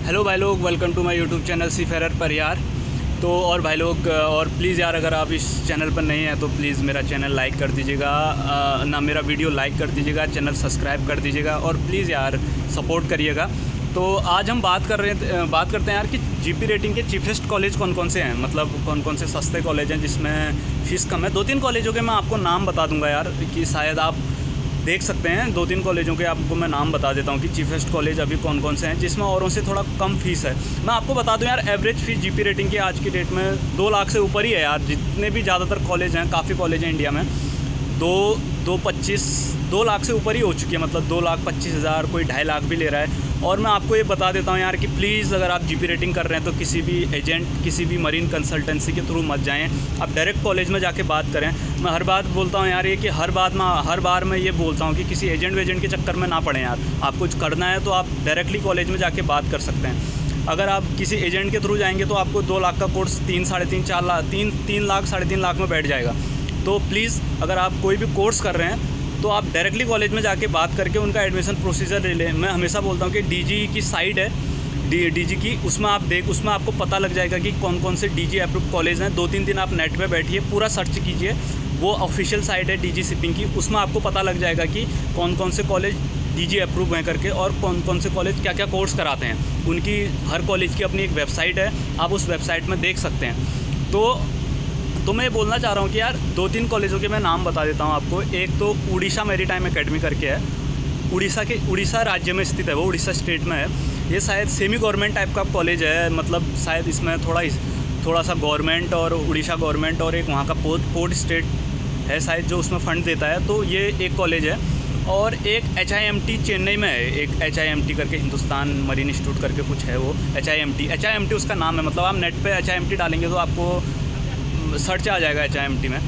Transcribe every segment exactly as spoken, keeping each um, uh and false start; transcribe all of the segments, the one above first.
Hello भाई लोग, welcome to my YouTube channel सी फेरर परियार। तो और भाई लोग, और प्लीज़ यार अगर आप इस चैनल पर नहीं हैं तो प्लीज़ मेरा चैनल लाइक कर दीजिएगा, ना मेरा वीडियो लाइक कर दीजिएगा, चैनल सब्सक्राइब कर दीजिएगा और प्लीज़ यार सपोर्ट करिएगा। तो आज हम बात कर रहे हैं बात करते हैं यार कि जीपी रेटिंग के चीफेस्ट कॉलेज कौन कौन से हैं, मतलब कौन कौन से सस्ते कॉलेज हैं जिसमें फ़ीस कम है। दो तीन कॉलेजों के मैं आपको नाम बता दूंगा यार, कि शायद आप देख सकते हैं। दो तीन कॉलेजों के आपको मैं नाम बता देता हूँ कि चीफेस्ट कॉलेज अभी कौन कौन से हैं जिसमें औरों से थोड़ा कम फीस है। मैं आपको बता दूं यार, एवरेज फीस जीपी रेटिंग की आज की डेट में दो लाख से ऊपर ही है यार। जितने भी ज़्यादातर कॉलेज हैं, काफ़ी कॉलेज हैं इंडिया में, दो दो पच्चीस दो लाख से ऊपर ही हो चुकी है, मतलब दो लाख पच्चीस हज़ार, कोई ढाई लाख भी ले रहा है। और मैं आपको ये बता देता हूँ यार कि प्लीज़ अगर आप जीपी रेटिंग कर रहे हैं तो किसी भी एजेंट, किसी भी मरीन कंसल्टेंसी के थ्रू मत जाएं, आप डायरेक्ट कॉलेज में जाके बात करें। मैं हर बात बोलता हूँ यार, ये कि हर बात में हर बार मैं ये बोलता हूँ कि किसी एजेंट वेजेंट के चक्कर में ना पड़ें यार। आप कुछ करना है तो आप डायरेक्टली कॉलेज में जाके बात कर सकते हैं। अगर आप किसी एजेंट के थ्रू जाएंगे तो आपको दो लाख का कोर्स तीन साढ़े तीन चार लाख तीन तीन लाख साढ़े तीन लाख में बैठ जाएगा। तो प्लीज़ अगर आप कोई भी कोर्स कर रहे हैं तो आप डायरेक्टली कॉलेज में जाके बात करके उनका एडमिशन प्रोसीजर ले लें। मैं हमेशा बोलता हूँ कि डीजी की साइट है, डी डीजी की, उसमें आप देख उसमें आपको पता लग जाएगा कि कौन कौन से डीजी अप्रूव कॉलेज हैं। दो तीन दिन आप नेट पे बैठिए, पूरा सर्च कीजिए, वो ऑफिशियल साइट है डीजी शिपिंग की, उसमें आपको पता लग जाएगा कि कौन कौन से कॉलेज डीजी अप्रूव हैं करके, और कौन कौन से कॉलेज क्या क्या कोर्स कराते हैं। उनकी हर कॉलेज की अपनी एक वेबसाइट है, आप उस वेबसाइट में देख सकते हैं। तो तो मैं ये बोलना चाह रहा हूँ कि यार दो तीन कॉलेजों के मैं नाम बता देता हूँ आपको। एक तो उड़ीसा मैरीटाइम एकेडमी करके है, उड़ीसा के उड़ीसा राज्य में स्थित है, वो उड़ीसा स्टेट में है। ये शायद सेमी गवर्नमेंट टाइप का कॉलेज है, मतलब शायद इसमें थोड़ा थोड़ा सा गवर्नमेंट और उड़ीसा गवर्नमेंट और एक वहाँ का पोर्ट पोर्ट स्टेट है शायद जो उसमें फ़ंड देता है। तो ये एक कॉलेज है। और एक H I M T Chennai में है, एक एच आई एम टी करके, हिंदुस्तान मरीन इंस्टीट्यूट करके कुछ है, वो H I M T H I M T उसका नाम है। मतलब आप नेट पे एच आई एम टी डालेंगे तो आपको सर्च आ जाएगा एच आई एम टी में।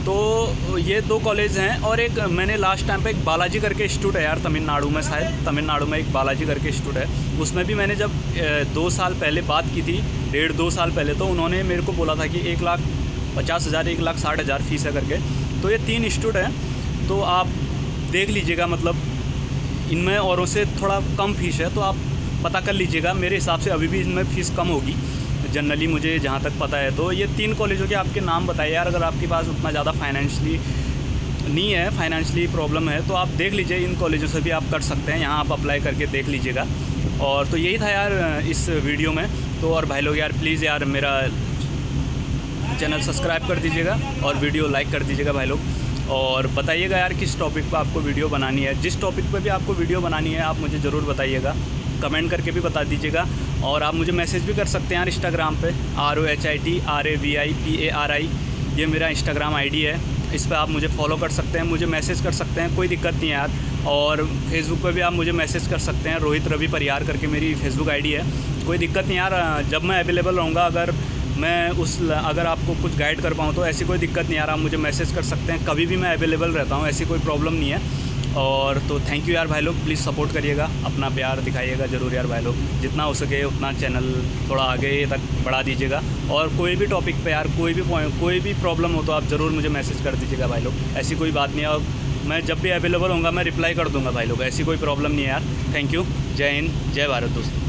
तो ये दो कॉलेज हैं। और एक मैंने लास्ट टाइम पे एक बालाजी करके इंस्टीट्यूट है यार, तमिलनाडु में, शायद तमिलनाडु में एक बालाजी करके इंस्टीट्यूट है। उसमें भी मैंने जब दो साल पहले बात की थी, डेढ़ दो साल पहले, तो उन्होंने मेरे को बोला था कि एक लाख पचास हज़ार एक लाख साठ हज़ार फीस है करके। तो ये तीन इंस्टीट्यूट हैं, तो आप देख लीजिएगा, मतलब इनमें औरों से थोड़ा कम फीस है, तो आप पता कर लीजिएगा। मेरे हिसाब से अभी भी इनमें फ़ीस कम होगी जनरली, मुझे जहाँ तक पता है। तो ये तीन कॉलेजों के आपके नाम बताइए यार। अगर आपके पास उतना ज़्यादा फाइनेंशली नहीं है, फाइनेंशली प्रॉब्लम है, तो आप देख लीजिए, इन कॉलेजों से भी आप कर सकते हैं, यहाँ आप अप्लाई करके देख लीजिएगा। और तो यही था यार इस वीडियो में। तो और भाई लोग यार प्लीज़ यार मेरा चैनल सब्सक्राइब कर दीजिएगा और वीडियो लाइक कर दीजिएगा भाई लोग। और बताइएगा यार किस टॉपिक पर आपको वीडियो बनानी है। जिस टॉपिक पर भी आपको वीडियो बनानी है आप मुझे ज़रूर बताइएगा, कमेंट करके भी बता दीजिएगा। और आप मुझे मैसेज भी कर सकते हैं यार इंस्टाग्राम पे, R O H I T R A V I P A R I, ये मेरा इंस्टाग्राम आईडी है। इस पर आप मुझे फॉलो कर सकते हैं, मुझे मैसेज कर सकते हैं, कोई दिक्कत नहीं है यार। और फेसबुक पे भी आप मुझे मैसेज कर सकते हैं, रोहित रवि परियार करके मेरी फेसबुक आईडी है, कोई दिक्कत नहीं यार। जब मैं अवेलेबल रहूँगा, अगर मैं उस अगर आपको कुछ गाइड कर पाऊँ तो ऐसी कोई दिक्कत नहीं यार, आप मुझे मैसेज कर सकते हैं, कभी भी मैं अवेलेबल रहता हूँ, ऐसी कोई प्रॉब्लम नहीं है। और तो थैंक यू यार भाई लोग, प्लीज़ सपोर्ट करिएगा, अपना प्यार दिखाइएगा ज़रूर यार भाई लोग। जितना हो सके उतना चैनल थोड़ा आगे तक बढ़ा दीजिएगा। और कोई भी टॉपिक पे यार कोई भी पॉइंट, कोई भी प्रॉब्लम हो तो आप ज़रूर मुझे मैसेज कर दीजिएगा भाई लोग, ऐसी कोई बात नहीं है। और मैं जब भी अवेलेबल होऊंगा मैं रिप्लाई कर दूँगा भाई लोग, ऐसी कोई प्रॉब्लम नहीं है यार। थैंक यू, जय हिंद, जय भारत दोस्तों।